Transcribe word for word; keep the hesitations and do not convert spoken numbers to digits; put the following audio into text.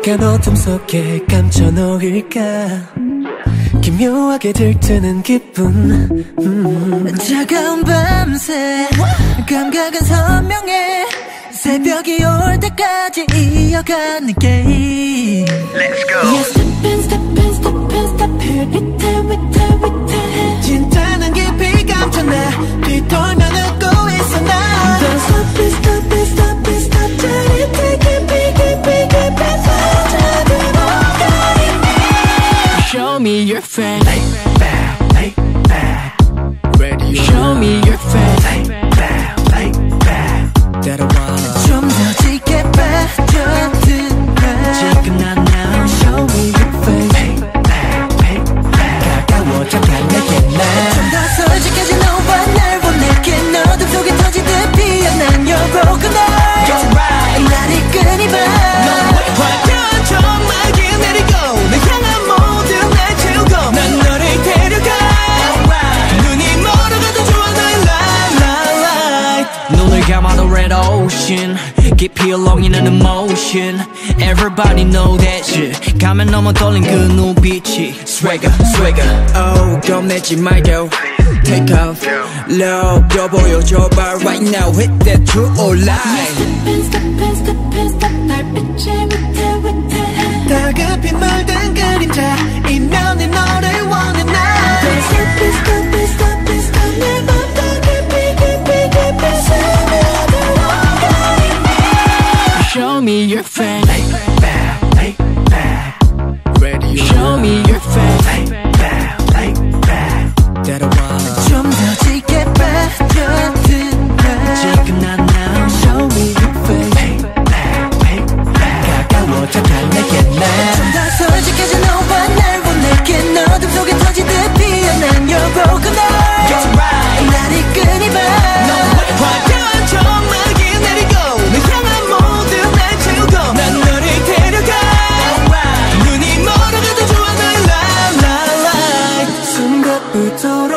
깜깜한 어둠 속에 감춰 놓을까 기묘하게 들뜨는 기분 음. 차가운 밤새 감각은 선명해 새벽이 올 때까지 이어가는 게임 Let's go. Yeah, step in, step in, step in, step here. 위태, 위태, 위태. 진짜는 깊이 감춰놔 뒤돌면 웃고 있어 나 Don't stop it, stop it, stop it, stop. 짜릿해, 깊이, 깊이, 깊이 빠져들어가 이미. Show me your face. Lay back, lay back. Ready. Show me your face. Lay back, lay back. 따라와. 좀 더 짙게 빠져들어 지금 난 now. Show me your face. Lay back, lay back. 가까워져 가 내게 나. 좀 더 솔직해진 너와 날 보낼게 어둠 속에 터지듯 피어난 your broken heart You're right. 날 이끄니 봐 화려한 정막이 내리고 내 향한 모든 날 채우고 난 너를 데려가 눈이 멀어가도 좋아 너의 light. 눈을 감아도 red ocean 깊이 울렁이는 emotion Everybody know that shit 가면 넘어 떨린 그 눈빛이 Swagger, swagger Oh 겁내지 말고 Take off Love 더 보여줘봐 Right now hit that true or lie Step in, step in, step in, step. 달빛의 위태, 위태. 다급히 물든 그림자 이면에 너를 원해 나 Don't stop it, stop it, stop it, stop. 내 맘도 깊이, 깊이, 깊이 스며들어가 이미. Show me your face Lay back, lay back. Ready Show me your face Lay back, lay back. 따라와 좀 더 짙게 빠져들어 지금 난 now Show me your face Lay back, lay back. 가까워져 가 내게 나 좀 더 솔직해진 너와 날 보낼게 어둠 속에 터지듯 피어난 your broken heart You're right. 날 이끄니 봐 화려한 정막이 내리고 내 향한 모든 날 채우고 난 너를 데려가 눈이 멀어가도 좋아 너의 light, light, light. 숨가쁘도록